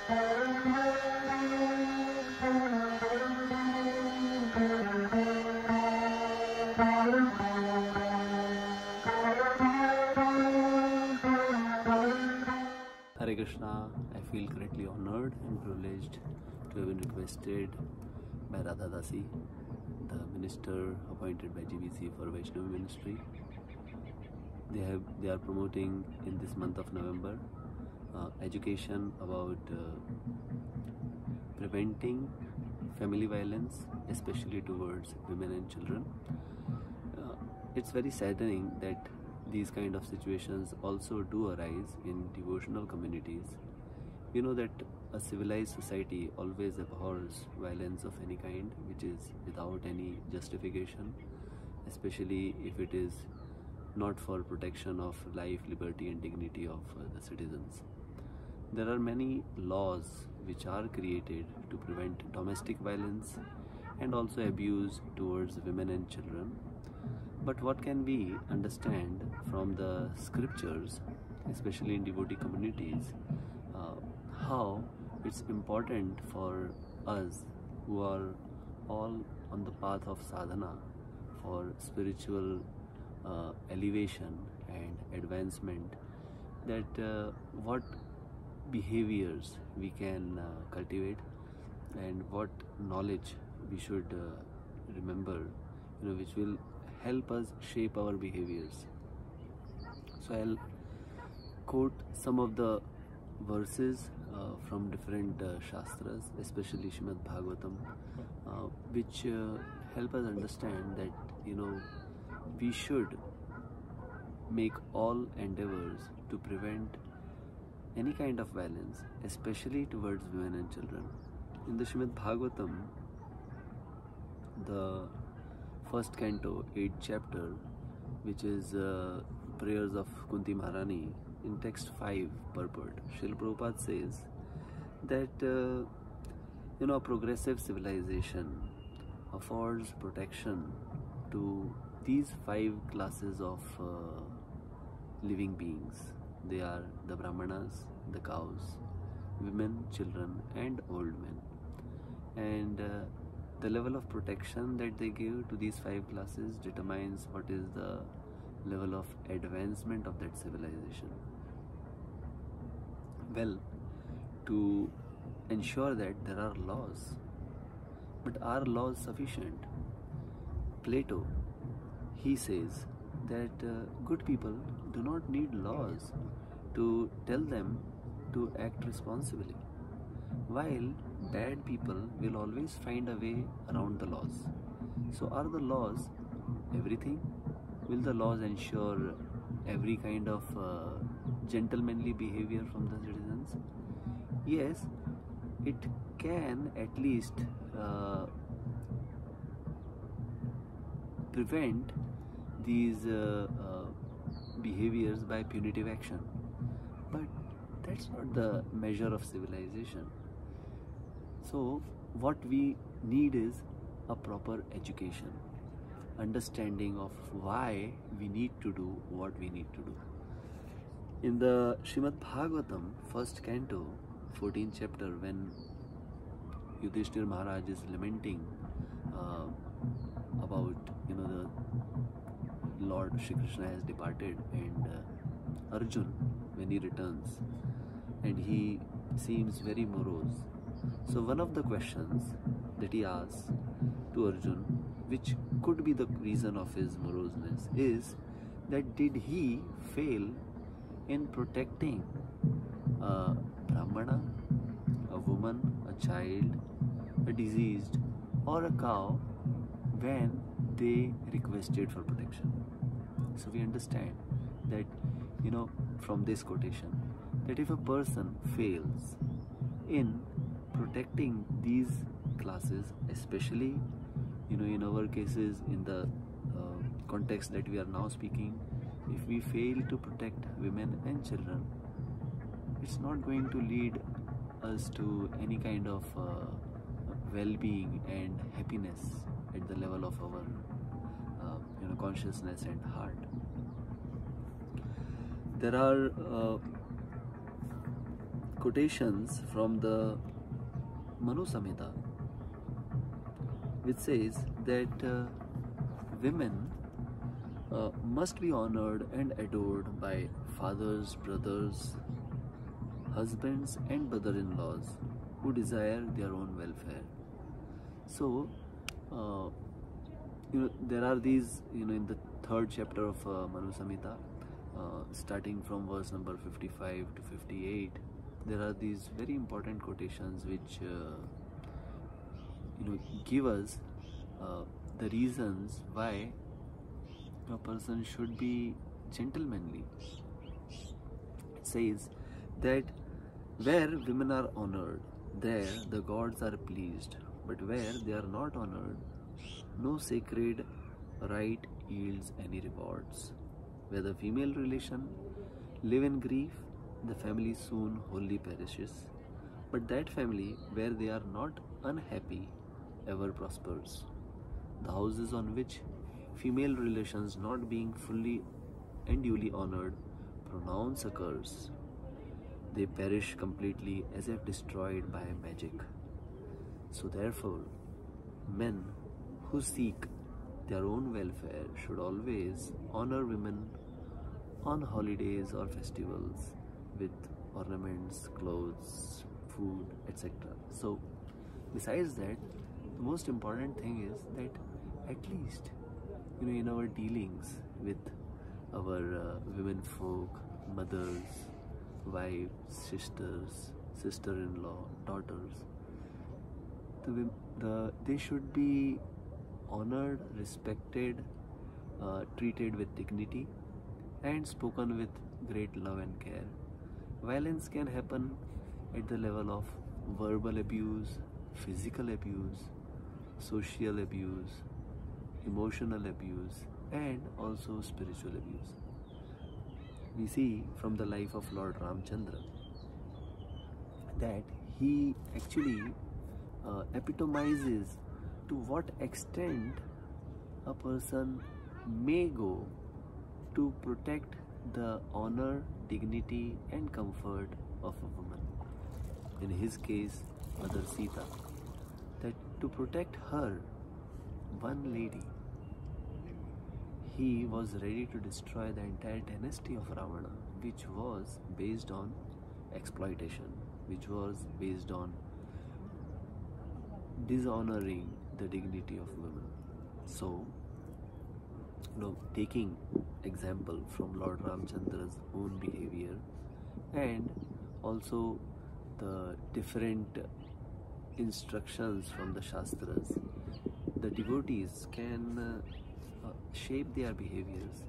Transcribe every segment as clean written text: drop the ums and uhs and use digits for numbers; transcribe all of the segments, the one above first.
Hare Krishna, I feel greatly honored and privileged to have been requested by Radha Dasi, the minister appointed by GBC for Vaishnav Ministry. They are promoting in this month of November education about preventing family violence, especially towards women and children. It's very saddening that these kind of situations also do arise in devotional communities. You know that a civilized society always abhors violence of any kind which is without any justification, especially if it is not for protection of life, liberty and dignity of the citizens. There are many laws which are created to prevent domestic violence and also abuse towards women and children. But what can we understand from the scriptures, especially in devotee communities, how it's important for us who are all on the path of sadhana for spiritual elevation and advancement, that what behaviors we can cultivate and what knowledge we should remember, which will help us shape our behaviors. So I'll quote some of the verses from different shastras, especially Srimad Bhagavatam, which help us understand that we should make all endeavors to prevent any kind of violence, especially towards women and children. In the Srimad Bhagavatam, the first canto, 8th chapter, which is prayers of Kunti Maharani, in text 5 purport, Srila Prabhupada says that a progressive civilization affords protection to these 5 classes of living beings. They are the Brahmanas, the cows, women, children and old men. And the level of protection that they give to these 5 classes determines what is the level of advancement of that civilization. Well, to ensure that there are laws, but are laws sufficient? Plato, he says that good people do not need laws to tell them to act responsibly, while bad people will always find a way around the laws. So are the laws everything? Will the laws ensure every kind of gentlemanly behavior from the citizens? Yes, it can at least prevent these behaviors by punitive action. But that's not the measure of civilization. So what we need is a proper education, understanding of why we need to do what we need to do. In the Srimad Bhagavatam, first canto, 14th chapter, when Yudhishthir Maharaj is lamenting about the Lord Shri Krishna has departed, and Arjun, when he returns, and he seems very morose. So one of the questions that he asks to Arjun, which could be the reason of his moroseness, is that did he fail in protecting a Brahmana, a woman, a child, a diseased or a cow when they requested for protection? So we understand that from this quotation, that if a person fails in protecting these classes, especially in our cases, in the context that we are now speaking, if we fail to protect women and children, it's not going to lead us to any kind of well-being and happiness at the level of our consciousness and heart. There are quotations from the Manu Samhita, which says that women must be honored and adored by fathers, brothers, husbands, and brother-in-laws who desire their own welfare. So, there are these, in the third chapter of Manu Samhita, starting from verse number 55 to 58, there are these very important quotations which give us the reasons why a person should be gentlemanly. It says that where women are honored, there the gods are pleased, but where they are not honored, no sacred rite yields any rewards. Where the female relation live in grief, the family soon wholly perishes, but that family where they are not unhappy ever prospers. The houses on which female relations not being fully and duly honored pronounce a curse, they perish completely as if destroyed by magic. So therefore, men who seek their own welfare should always honor women on holidays or festivals with ornaments, clothes, food, etc. So besides that, the most important thing is that at least in our dealings with our women folk, mothers, wives, sisters, sister-in-law, daughters, they should be honored, respected, treated with dignity, and spoken with great love and care. Violence can happen at the level of verbal abuse, physical abuse, social abuse, emotional abuse, and also spiritual abuse. We see from the life of Lord Ramchandra that he actually epitomizes to what extent a person may go to protect the honor, dignity, and comfort of a woman. In his case, Mother Sita, that to protect her, one lady, he was ready to destroy the entire dynasty of Ravana, which was based on exploitation, which was based on dishonoring the dignity of women. So, taking example from Lord Ramchandra's own behavior and also the different instructions from the Shastras, the devotees can shape their behaviors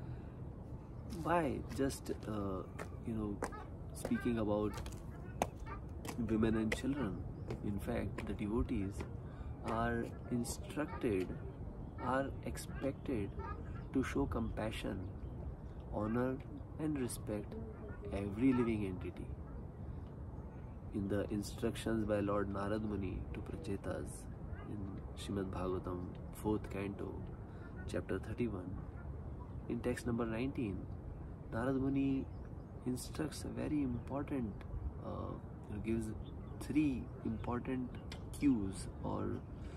by just speaking about women and children. In fact, the devotees are instructed, are expected to show compassion, honor, and respect every living entity. In the instructions by Lord Narad Muni to Prachetas in Srimad Bhagavatam, 4th canto, chapter 31, in text number 19, Narad Muni instructs a very important, gives 3 important cues or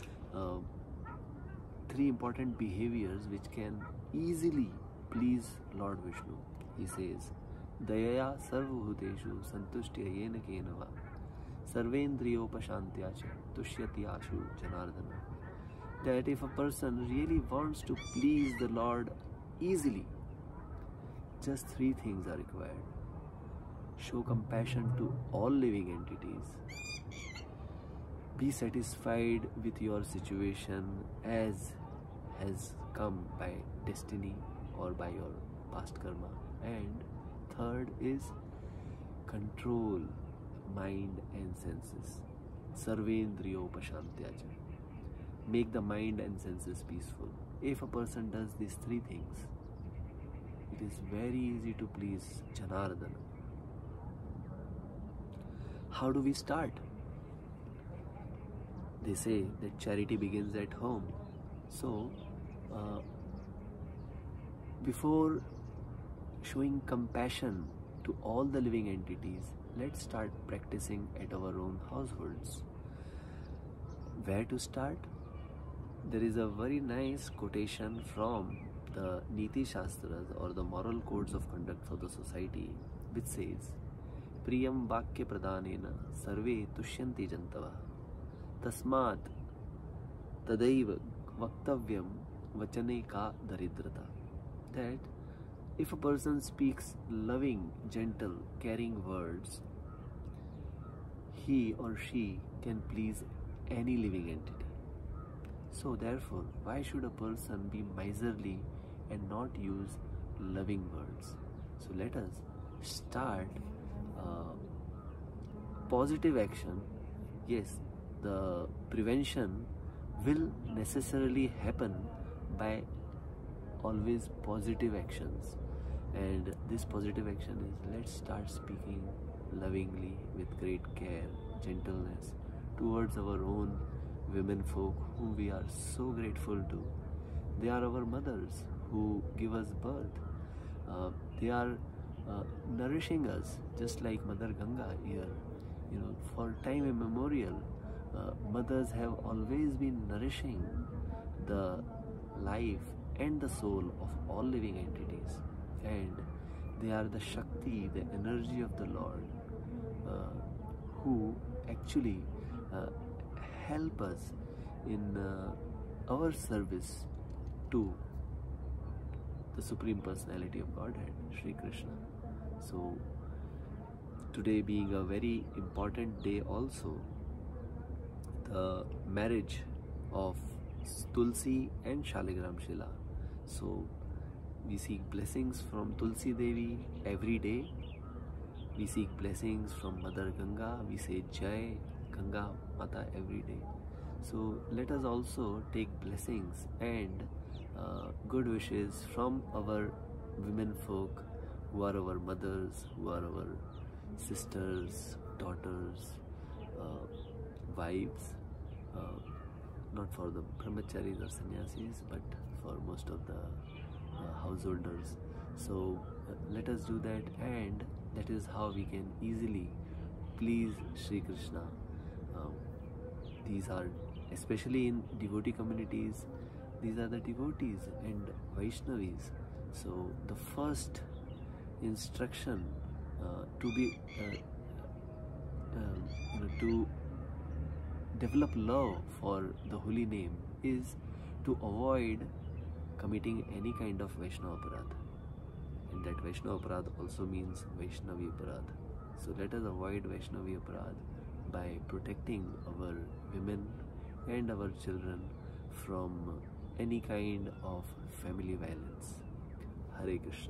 3 important behaviors which can easily please Lord Vishnu. He says, Dayaya sarvabhuteshu santushtya yena kenava sarvendriyopashantya cha tushyati ashu janardana. That if a person really wants to please the Lord easily, just 3 things are required. Show compassion to all living entities. Be satisfied with your situation as has come by destiny or by your past karma. And third is control mind and senses. Sarvendriyo pashantyacha. Make the mind and senses peaceful. If a person does these 3 things, it is very easy to please Janardana. How do we start? They say that charity begins at home. So, before showing compassion to all the living entities, let's start practicing at our own households. Where to start? There is a very nice quotation from the Niti Shastras or the moral codes of conduct for the society, which says, Priyam Vakya Pradhanena Sarve Tushyanti Jantava Tasmat Tadaiva Vaktavyam Vachane Ka Daridrata. That if a person speaks loving, gentle, caring words, he or she can please any living entity. So therefore, why should a person be miserly and not use loving words? So let us start positive action. Yes, the prevention will necessarily happen by always positive actions, and this positive action is, let's start speaking lovingly with great care, gentleness towards our own women folk whom we are so grateful to. They are our mothers who give us birth. They are nourishing us, just like Mother Ganga here. For time immemorial, mothers have always been nourishing the life and the soul of all living entities, and they are the Shakti, the energy of the Lord, who actually help us in our service to the Supreme Personality of Godhead, Sri Krishna. So today being a very important day also, the marriage of Tulsi and Shaligram Shila. So we seek blessings from Tulsi Devi every day. We seek blessings from Mother Ganga. We say Jai Ganga Mata every day. So let us also take blessings and good wishes from our women folk who are our mothers, who are our sisters, daughters, wives, not for the brahmacharis or sannyasis, but for most of the householders. So let us do that, and that is how we can easily please Sri Krishna. These are, especially in devotee communities, these are the devotees and Vaishnavis. So the first instruction to develop love for the holy name is to avoid committing any kind of Vaishnava Aparadh. And that Vaishnava Aparadh also means Vaishnavi Aparadh. So let us avoid Vaishnavi Aparadh by protecting our women and our children from any kind of family violence. Hare Krishna.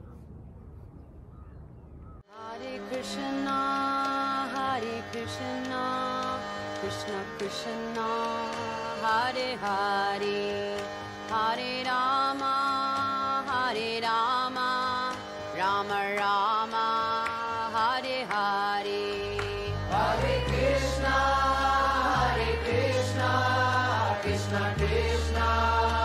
Hare Krishna, Hare Krishna, Krishna Krishna, Hare Hare, Hare Rama, Hare Rama, Rama Rama, Hare Hare. Hare Krishna, Krishna Krishna,